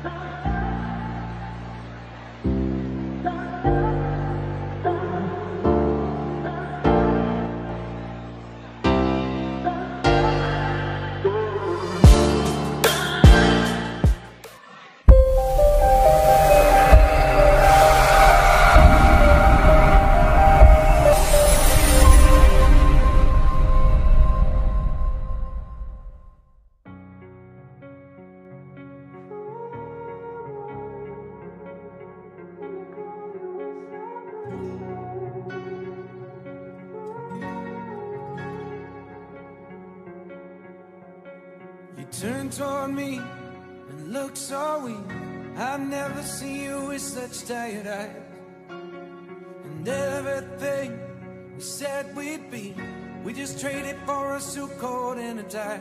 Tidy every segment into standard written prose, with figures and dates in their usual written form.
You turn toward me and look so weak. I've never seen you with such tired eyes. And everything we said we'd be, we just traded for a suit coat and a tie.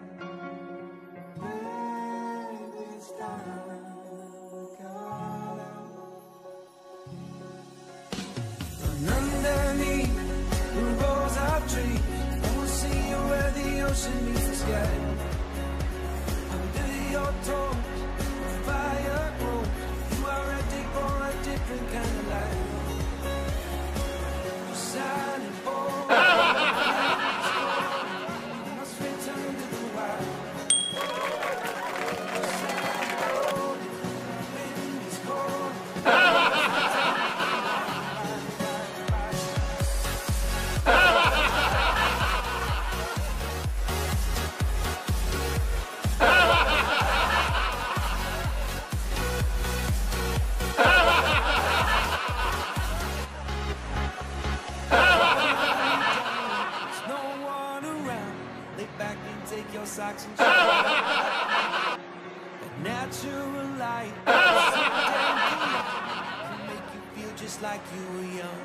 And underneath the rose of trees, I will see you where the ocean meets the sky. Under your toes, fire grows. You are ready for a different kind of life. You're silent for you must return to the wild. Wind is cold. Take your socks and shoes. That natural light can make you feel just like you were young.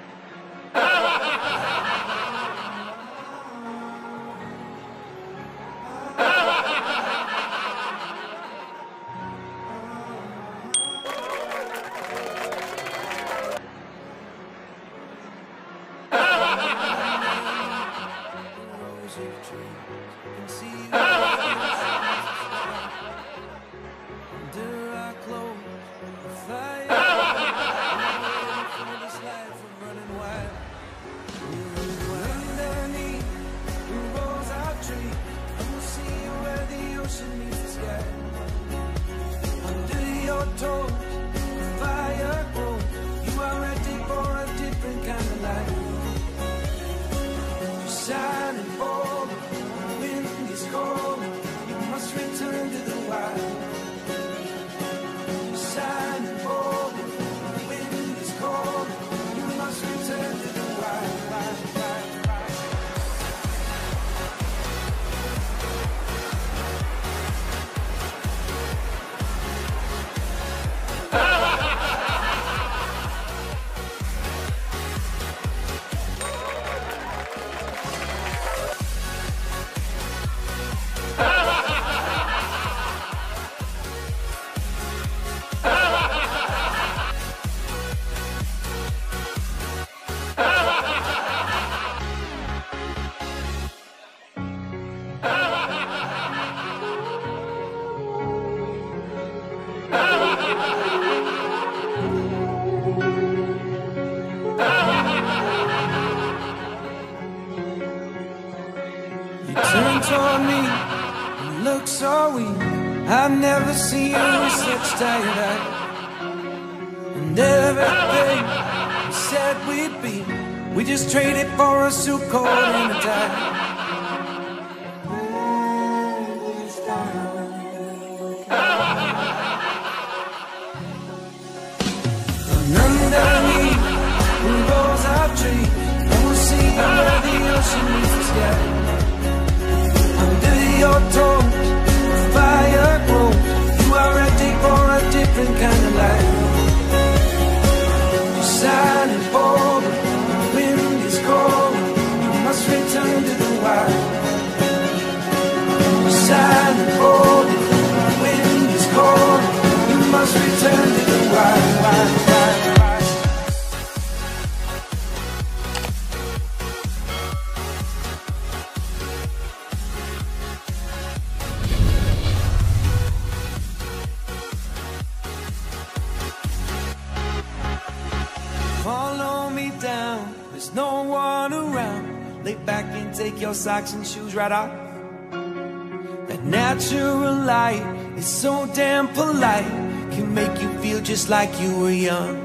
Turn toward me and look so weak. I've never seen you with such tired eyes. And everything we said we'd be, we just traded for a suit coat and a tie. And underneath the rose of trees, I will see you where the ocean meets the sky. Under your toes, fire grows. You are ready for a different kind of life. You're silent for the wind is cold. You must return to the wild. You're silent for the wind is cold. You must return to the wild. follow me down, there's no one around. Lay back and take your socks and shoes right off. That natural light is so damn polite, can make you feel just like you were young.